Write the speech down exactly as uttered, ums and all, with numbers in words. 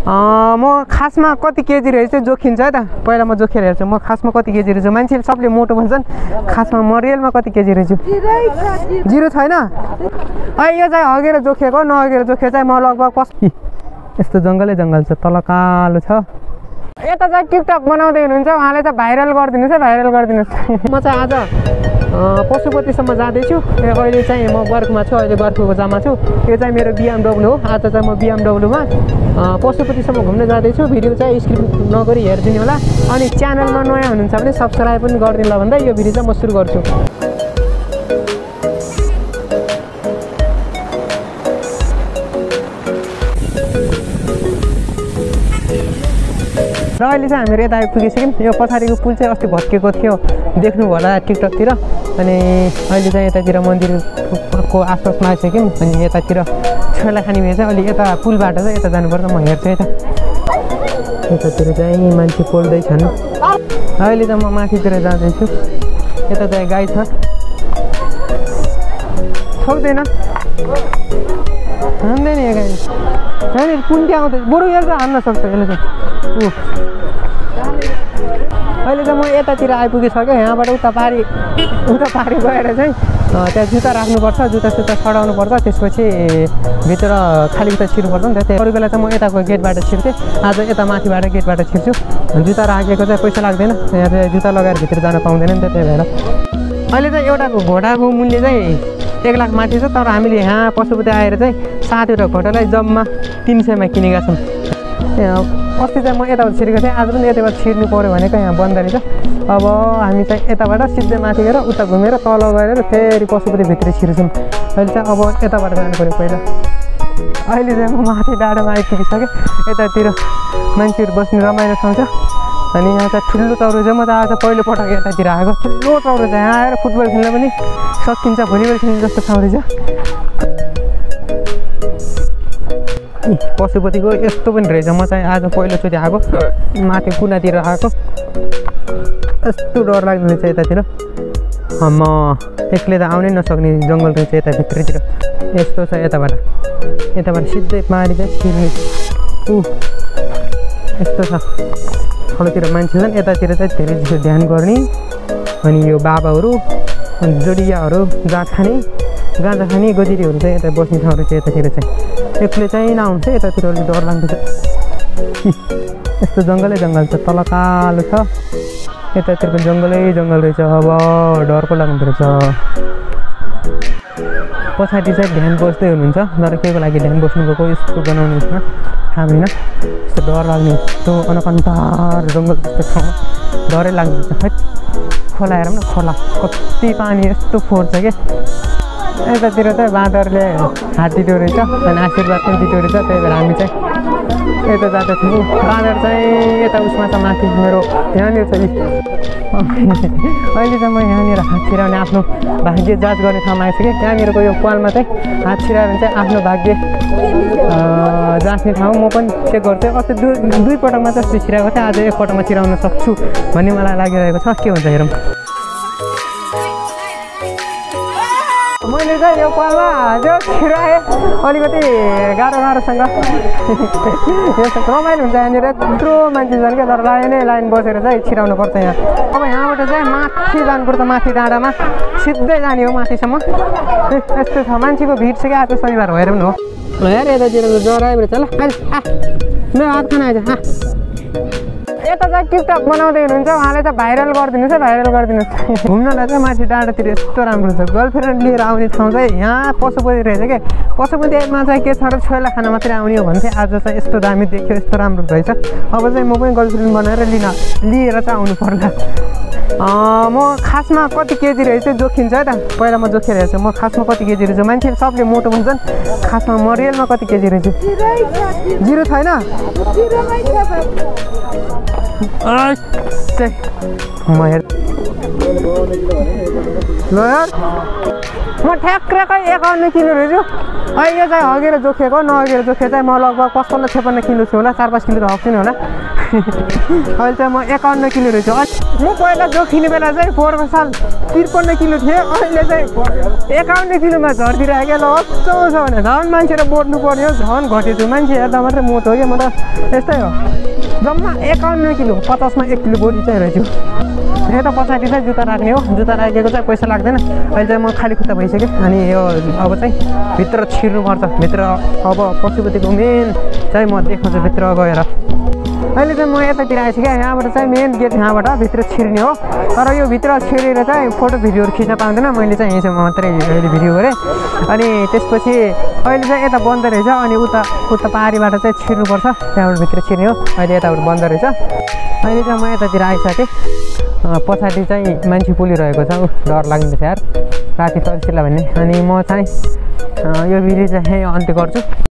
म खासमा कति केजी रहेछ जोखिन्छ है त पहिला म जोखेर हेर्छु म खासमा कति केजी रहेछु मान्छेले सबले मोटो भन्छन् खासमा म रियलमा कति केजी रहेछु जिरो छैन अहिले यो चाहिँ हगेर जोखेको नहगेर जोखे चाहिँ म लगभग पस यस्तो जङ्गलै जङ्गल छ तल कालो छ यता चाहिँ टिकटक बनाउँदै हुनुहुन्छ उहाँले चाहिँ भाइरल गरिदिनुहोस् है भाइरल गरिदिनुहोस् म चाहिँ आज पशुपतिसम्म जाँदैछु अहिले चाहिँ म बर्खमा छु अहिले बर्खको जामा छु यो चाहिँ मेरो बिएमडब्लु हो आज चाहिँ म बिएमडब्लुमा पशुपतिसम्म घुम्न जाँदैछु भिडियो चाहिँ स्क्रिप नगरी हेरिदिनु होला अनि च्यानलमा नयाँ हुनुहुन्छ भने सब्सक्राइब पनि गरिदिनु होला भन्दा यो भिडियो चाहिँ म सुरु गर्छु र अहिले चाहिँ हामीहरू यता आइपुगिसक्यौँ यो पछाडिको पुल चाहिँ अस्ति भत्केको थियो देख्नु होला टिकटकतिर अनि अहिले चाहिँ यतातिर मन्दिरको आसपासमा आइसक्यौँ अनि यतातिर छोला खाने भए चाहिँ अलि यता पुलबाट चाहिँ यता जानुपर्छ म हेर्छु यता यतातिर चाहिँ मान्छे पोल्दैछन् अहिले चाहिँ म माथितिर जाँदैछु यता चाहिँ गाई छ सक्दैन हान्दैन यो गाई यहाँनिर कुन्टी आउँदैछ बरु यहाँ चाहिँ हान्न सक्छ यसले चाहिँ ऊ अहिले चाहिँ म यतातिर आइपुगिसकेँ यहाँबाट उता पारी उता पारी गएर चाहिँ त्यहाँ जुत्ता राख्नुपर्छ जुत्ता सुत्ता सडाउनुपर्छ त्यसपछि भित्र खाली उता छिर्नुपर्छ नि त त्यही अरू बेला चाहिँ म यताको गेटबाट छिर्थेँ आज यता माथिबाट गेटबाट छिर्छु जुत्ता राखेको चाहिँ पैसा लाग्दैन यहाँ चाहिँ जुत्ता लगाएर भित्र जान पाउँदैन नि त त्यही भएर अहिले चाहिँ एउटा घोडाको मूल्य चाहिँ एक लाख माथि छ तर हामीले यहाँ पशुपति आएर चाहिँ सातवटा घोडालाई जम्मा तिन सयमा किनेका छौँ अस्ति चाहिँ म यताबाट छिरेको थिएँ आज पनि यताबाट छिर्नु पऱ्यो भनेको यहाँ बन्द रहेछ अब हामी चाहिँ यताबाट सिधै माथि गएर उता घुमेर तल गएर फेरि पशुपतिभित्र छिर्छौँ अहिले चाहिँ अब यताबाट जानु पऱ्यो पहिला अहिले चाहिँ म माथि डाँडामा आइपुगिसकेँ यतातिर मान्छेहरू बस्ने रमाइलो ठाउँ छ अनि यहाँ चाहिँ ठुलो चौरो छ म त आज पहिलोपटक यतातिर आएको ठुलो चौरो छ यहाँ आएर फुटबल खेल्न पनि सकिन्छ भलिबल खेल्ने जस्तो ठाउँ रहेछ पशुपतिको यस्तो पनि रहेछ म चाहिँ आज पहिलोचोटि आएको माथि कुनातिर आएको यस्तो डर लाग्ने रहेछ यतातिर म एक्लै त आउनै नसक्ने जङ्गल रहेछ यताभित्रतिर यस्तो छ यताबाट यताबाट सिधै पारी चाहिँ छिर्ने ऊ यस्तो छ ठुलोतिर मान्छे छन् यतातिर चाहिँ धेरै जस्तो ध्यान गर्ने अनि यो बाबाहरू अनि जोडियाहरू जात खाने गाँजा खाने गोजिरीहरू चाहिँ यता बस्ने ठाउँहरू चाहिँ यतातिर चाहिँ एक्लै चाहिँ नआउँछ यतातिर अलिक डर लाग्दछ यस्तो जङ्गलै जङ्गल छ तल कालो छ यतातिरको जङ्गलै जङ्गल रहेछ अब डर पो लाग्दो रहेछ पछाडि चाहिँ ध्यान बस्दै हुनुहुन्छ तर के को लागि ध्यान बस्नु गएको यस्तो बनाउने उसमा थाहा छैन यस्तो डर लाग्ने यस्तो अनकन्तार जङ्गल जस्तो ठाउँमा डरै लाग्दो रहेछ है खोला हेरौँ न खोला कति पानी यस्तो फोर्छ क्या यतातिर चाहिँ बाँदरले हात दिँदो रहेछ अनि आशीर्वाद पनि दिँदो रहेछ त्यही भएर हामी चाहिँ यता जाँदैछौँ बाँदर चाहिँ यता उसमा छ माथि मेरो यहाँनिर छ अहिले चाहिँ म यहाँनिर हात छिराउने आफ्नो भाग्य जाँच गर्ने ठाउँमा आइसकेँ त्यहाँनिरको यो पालमा चाहिँ हात छिरायो भने चाहिँ आफ्नो भाग्य जाँच्ने ठाउँ म पनि चेक गर्छु अस्ति दुई दुईपटकमा चाहिँ छिराएको थिएँ आज एकपटकमा छिराउन सक्छु भन्ने मलाई लागिरहेको छ के हुन्छ हेरौँ मैले चाहिँ यो पालमा जो छिराएँ अलिकति गाह्रो गाह्रोसँग यस्तो रमाइलो हुन्छ यहाँनिर यत्रो मान्छे छन् क्या तर लाइनै लाइन बसेर चाहिँ छिराउनु पर्छ यहाँ अब यहाँबाट चाहिँ माथि जानुपर्छ माथि डाँडामा सिधै जाने हो माथिसम्म यस्तो छ मान्छेको भिड छ क्या आज शनिबार भएर पनि हो ल हेर यतातिरको जरा आइरहेछ ल मेरो हात खाना आइज यता चाहिँ टिकटक बनाउँदै हुनुहुन्छ उहाँले चाहिँ भाइरल गरिदिनुहोस् है भाइरल गरिदिनुहोस् घुम्नलाई चाहिँ माथि डाँडातिर यस्तो राम्रो छ गर्लफ्रेन्ड लिएर आउने ठाउँ चाहिँ यहाँ पशुपति रहेछ क्या पशुपतिमा चाहिँ के छ र छोइला खाना मात्रै आउने हो भने चाहिँ आज चाहिँ यस्तो दामी देख्यो यस्तो राम्रो रहेछ अब चाहिँ म पनि गर्लफ्रेन्ड बनाएर लिन लिएर चाहिँ आउनु पर्ला म खासमा कति केजी रहेछ जोखिन्छ है त पहिला म जोखेर हेर्छु म खासमा कति केजी रहेछु मान्छेले सबले मोटो भन्छन् खासमा म रियलमा कति केजी रहेछु जिरो छैन म हेर ल यार म ठ्याक्कै एकाउन्न किलो रहेछु अहिले चाहिँ हगेर जोखेको नहगेर जोखे चाहिँ म लगभग पचपन्न छप्पन्न किलो छु होला चार पाँच किलो त हग्छु नि होला अहिले चाहिँ म एकाउन्न किलो रहेछु म पहिला जोखिने बेला चाहिँ पोहोरको साल त्रिपन्न किलो थिएँ अहिले चाहिँ एकाउन्न किलोमा झर्तिर आयो क्या ल अचो छ भने झन् मान्छेले बोट्नु पर्यो झन् घटेछु मान्छे हेर्दा मात्रै मोटो हो क्या म त यस्तै हो जम्मा एकाउन्न किलो पचासमा एक किलो बोडी चाहिँ रहेछु यता पछाडि चाहिँ जुत्ता राख्ने हो जुत्ता राखेको चाहिँ पैसा लाग्दैन अहिले चाहिँ म खाली खुट्टा भइसकेँ अनि यो अब चाहिँ भित्र छिर्नुपर्छ भित्र अब पशुपतिको मेन चाहिँ म देखाउँछु भित्र गएर अहिले चाहिँ म यतातिर आइसकेँ यहाँबाट चाहिँ मेन गेट यहाँबाट भित्र छिर्ने हो तर यो भित्र छिरेर चाहिँ फोटो भिडियोहरू खिच्न पाउँदैन मैले चाहिँ यहीँसम्म मात्रै अहिले भिडियो गरेँ अनि त्यसपछि अहिले चाहिँ यता बन्द रहेछ अनि उता उता पाहाडीबाट चाहिँ छिर्नुपर्छ त्यहाँबाट भित्र छिर्ने हो अहिले यताबाट बन्द रहेछ अहिले चाहिँ म यतातिर आइसकेँ पछाडि चाहिँ मान्छे पुलिरहेको छ डर लाग्दैछ यार राति तर्सिला भन्ने अनि म चाहिँ यो भिडियो चाहिँ यहीँ अन्त्य गर्छु।